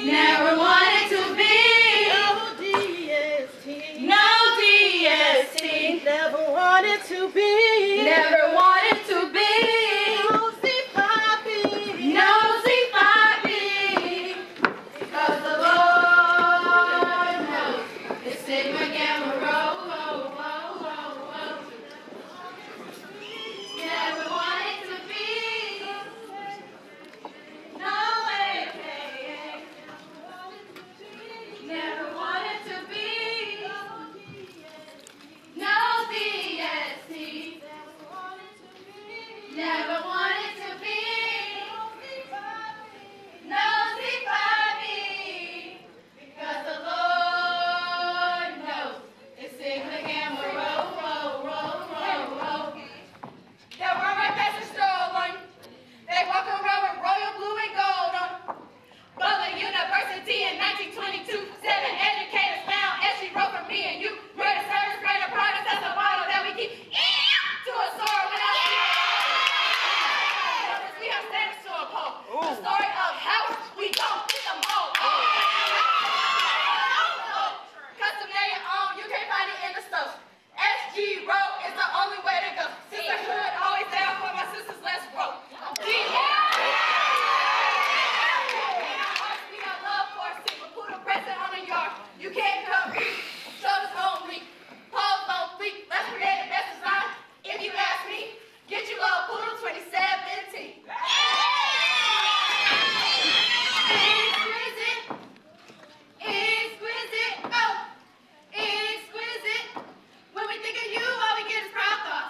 Never wanted to be. No DST. Never wanted to be. Never wanted to be. Nosy Poppy. Nosy Poppy. Because the Lord knows it's Sigma Gamma Rho. Never wanted to be. No AKA. Never wanted to be. No DST. Never wanted to be. Nosy Poppy. Because the Lord knows it's Sigma Gamma Rho. They were my passage stolen. They walk around with royal blue and gold on. Butler University in 1922. 7 educators found as she wrote for me and you. Greater service, greater progress. That's the motto that we keep to a soar without we have standards to uphold. The story of how we don't get them all. Custom made your own. You can't find it in the stuff. SG Road is the only way to go. Sisterhood always down for my sisters. Let's roll. We got love for a single. Put a present on the yard. You can't compete. Shoulders on me. Pose on fleek. Let's create the best design. If you ask me, get you love Poodle 2017. Exquisite, oh, exquisite. When we think of you, all we get is proud thoughts.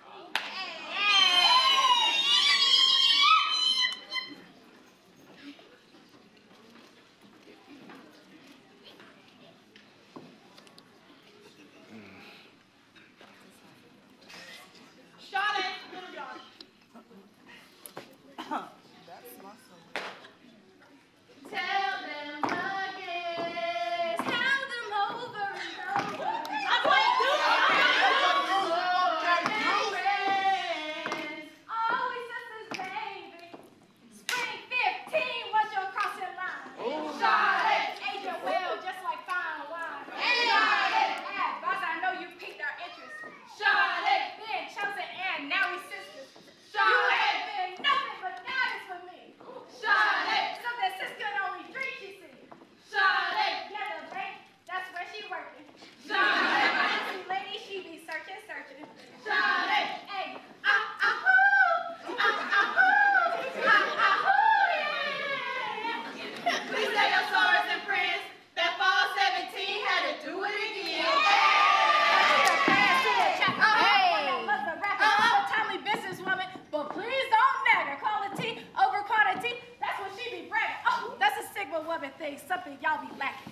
Charlotte, Little John. Tell them again. Tell them over and over. I'm like, always sisters, baby. Spring 15 was your crossing line. Charlotte, aged well, just like fine wine. Charlotte, boss, I know you piqued our interest. Charlotte, been chosen and now we sisters. Charlotte, you have been nothing but goddess for me. Charlotte, so that sis could only drink, she see. Charlotte, yeah, the bank, that's where she working. Charlotte, my lady, she be searching. Charlotte, hey, please say your sorrows and prayers that fall 17 had to do it again. Timely businesswoman, but please don't nag her. Call it tea over quantity. That's what she be bragging. Oh, that's a Sigma woman thing. Something y'all be lacking.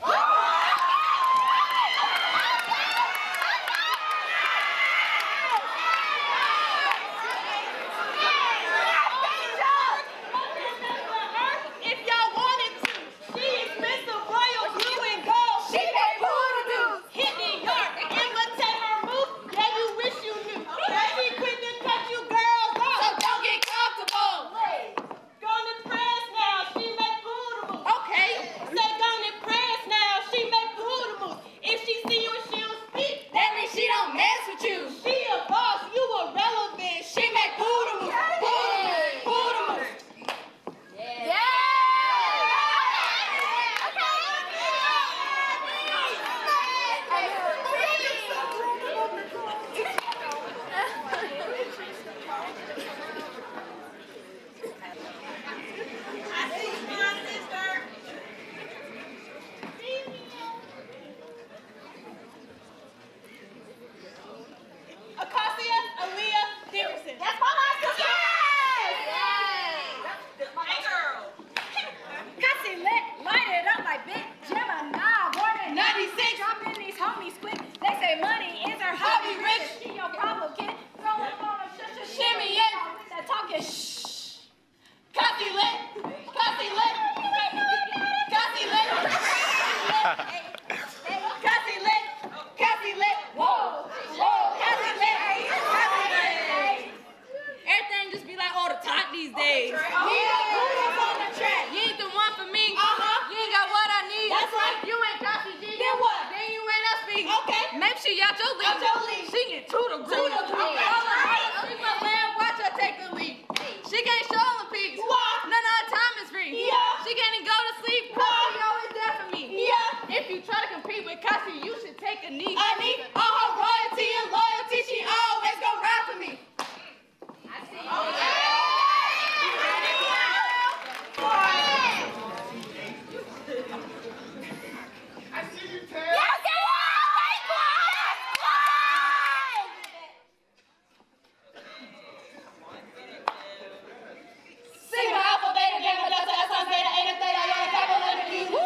If y'all wanted to, she is Mr. Royal Blue and Gold. She made poodle dudes. Hit New York, imitate her move. Yeah, you wish you knew. That she quick to cut you girls off. So don't get comfortable. Gonna press now, she make poodle moves. Okay. Say gonna press now, she make poodle moves. If she see you, she'll speak. That means she don't mess with you. She a boss, you irrelevant. She make poodle moves. Poodle moves. Yeah. Acacia, Aaliyah, Dickerson. That's my last sister. Hey, girl. Cassie lit, light it up like Big Gemini. Born in 96. Drop in these homies quick. They say money is her hobby. Rich, she your problem, kid. Throw up on a shimmy in. With that talking shh. Cassie lit. Cassie lit. Cassie lit. Cassie lit. Cassie lit. Whoa. Cassie lit. Everything just be like all the top these days. You ain't the one for me. You ain't got what? Okay. Maybe she out your league. Out your league. She get to the group. She my man, watch her take the lead. She can't show the peace. Why? None of her time is free. Yeah. She can't even go to sleep. Cassie always there for me. Yeah. If you try to compete with Cassie, you should take a knee. I need all her royalty and loyalty. She always gonna ride for me. I see you. I see you, Ted. Sigma, Alpha, Beta, Gamma, Delta, Epsilon, Zeta, Eta, Theta, Iota, Kappa, Lambda, Mu.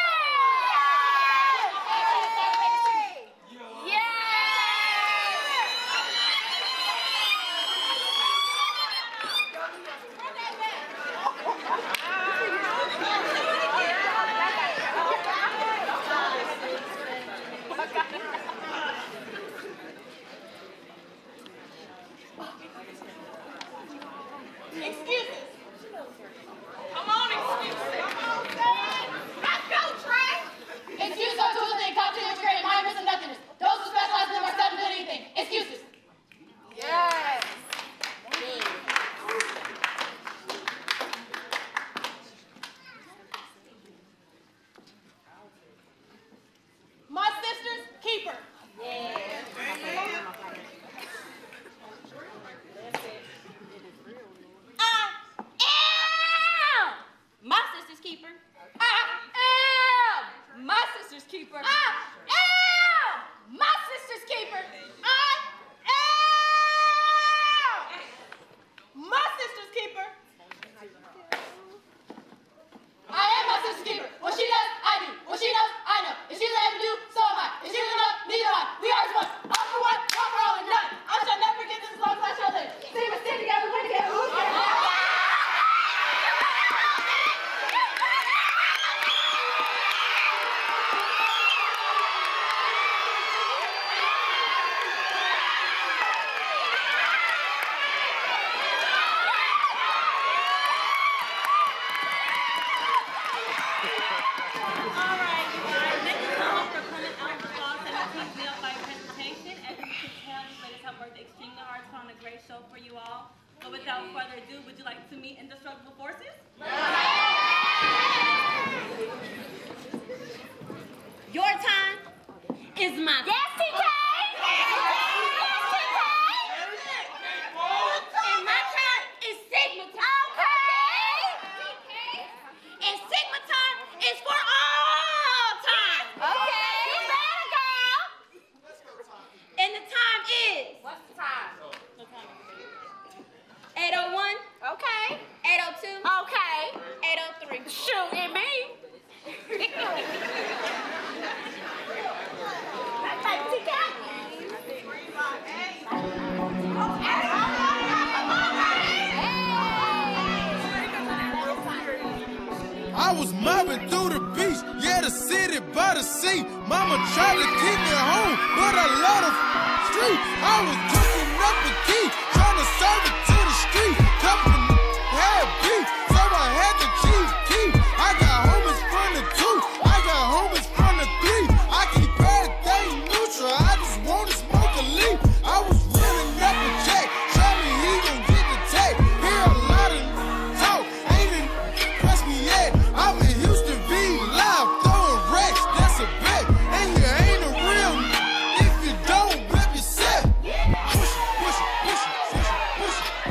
Excuses. Come on, excuses. Let's go, Trey. Excuses are tools that come to integrate mindless and nothingness. Those who specialize in them are seldom doing anything. Excuses. Yes. My sister's keeper. My sister's keeper. I am my sister's keeper. I am my sister's keeper. I am my sister's keeper. I am my sister's keeper. What she does, I do. What she knows, I know. If she doesn't do, so am I. If she doesn't know, neither am I. We are as one. All for one, one for all, and none. I shall never forget this as long as I shall live. Sing and stick together, win together. Who's for you all. But without further ado, would you like to meet indestructible forces? your time is my time. Yes, TK. Yes, TK. And my time is Sigma time. Okay. And Sigma time is for all time. Okay. You better, girl. And the time is What's the time? 8:01, Okay. 8:02, Okay. 8:03. Shoot at me. I was mobbing through the beach, yeah, the city by the sea. Mama tried to keep me home, but I love the street. I was cooking up a key, trying to serve it to the street. Couple had beef, so I had the chief key. I got homies from the 2, I got homies from the 3. I keep everything neutral, I just want to smoke a leaf. I was running up a check, show me he gon' get the tag. Hear a lot of talk, ain't impress me yet. I'm in Houston, V live, throwing racks, that's a bet. And you ain't a real if you don't rep yourself. Push it, push it, push it, push it, push it.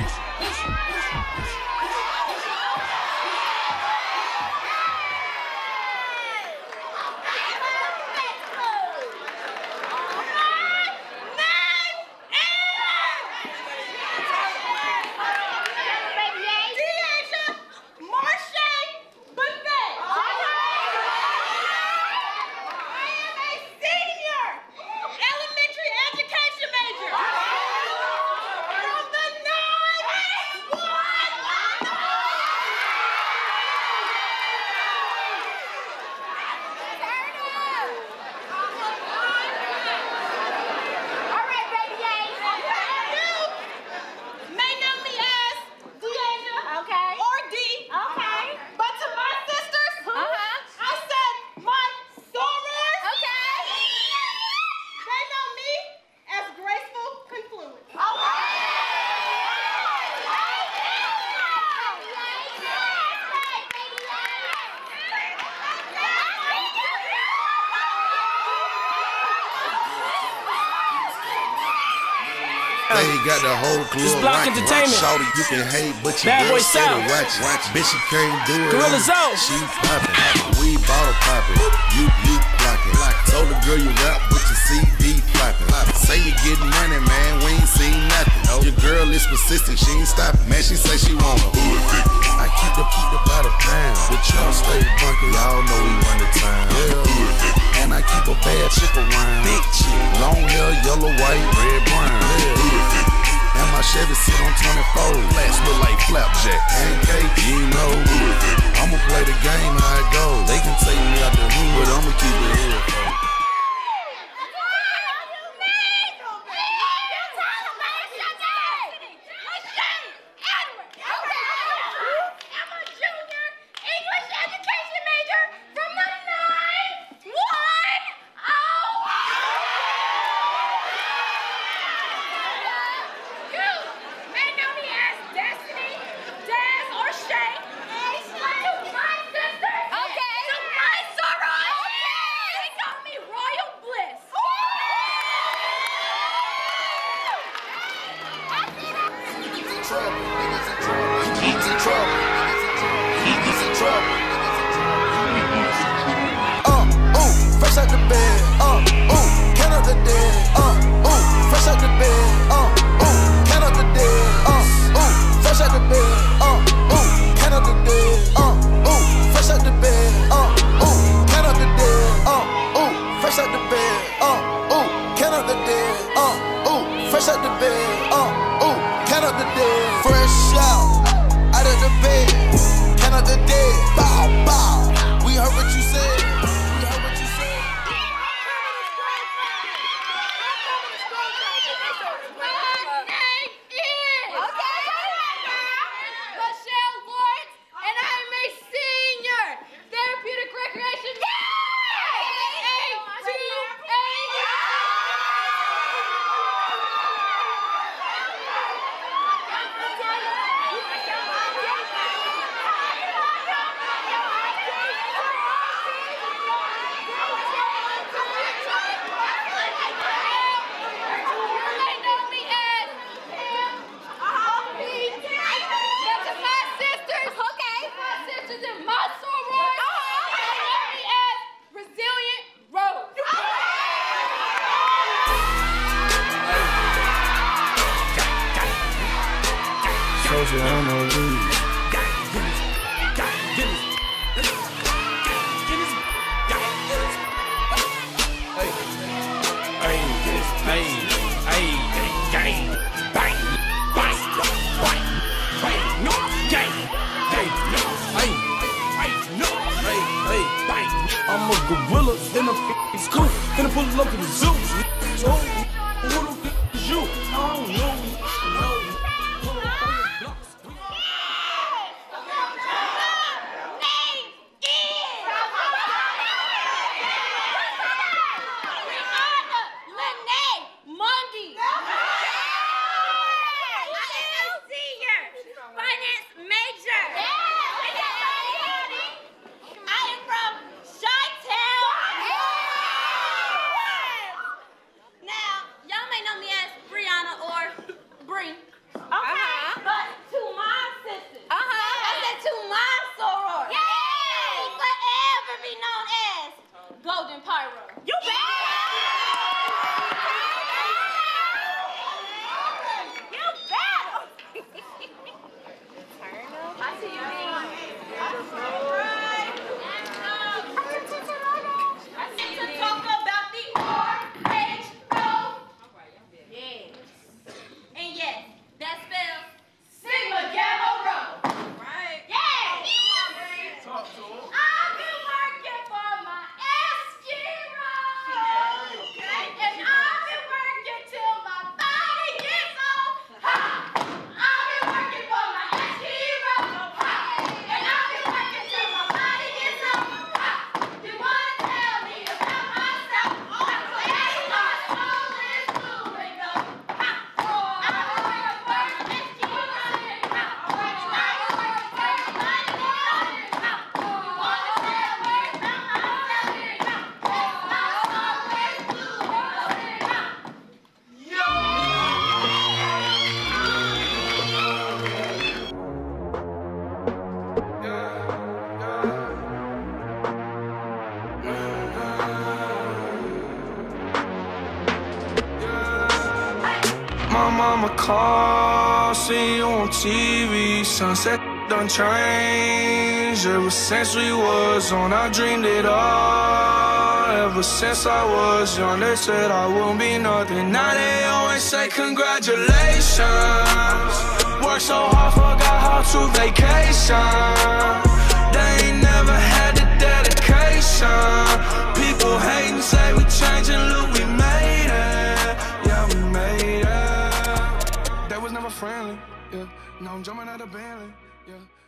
They got the whole club. It's Block Entertainment. Shorty, you can hate, but you Bad Boy still South. watch. Bitch, you can't do it. Gorilla Zone. She poppin'. We bottle poppin'. You blockin'. Told the girl you rap, but your CD floppin'. Say you getting money, man. We ain't seen nothing. Your girl is persistent. She ain't stoppin'. Man, she say she want a hood. I keep the by the pound. The y'all stay funky. Y'all know we run the time. Yeah. And I keep a bad chick around. Big chick. Long hair, yellow, white, red, brown. Yeah. And my Chevy sit on 24. Flats look like flapjack. Pancake, you know. I'ma play the game how it goes. They can take me out the hood, but I'ma keep it here. Fresh out the bed, count up the dead, fresh out the bed, count up the dead, fresh out the bed, count up the dead, fresh out the bed, count up the dead, fresh out the bed, count up the dead, fresh out the bed, count up the dead, fresh out of the bed, count up the dead, bow, bow, we heard what you said. I don't know what I'm a gorilla in a scoop, finna pull up to the zoo. So, who the f is you? I don't know. Now, y'all may know me my car, see you on TV. Sunset done changed. Ever since we was on, I dreamed it all. Ever since I was young, they said I wouldn't be nothing. Now they always say congratulations. Worked so hard, forgot how to vacation. They ain't never had the dedication. People hating, say we changing, look, we made it. Yeah, we made it. That was never friendly, yeah. Now I'm jumping out of Bentley, yeah.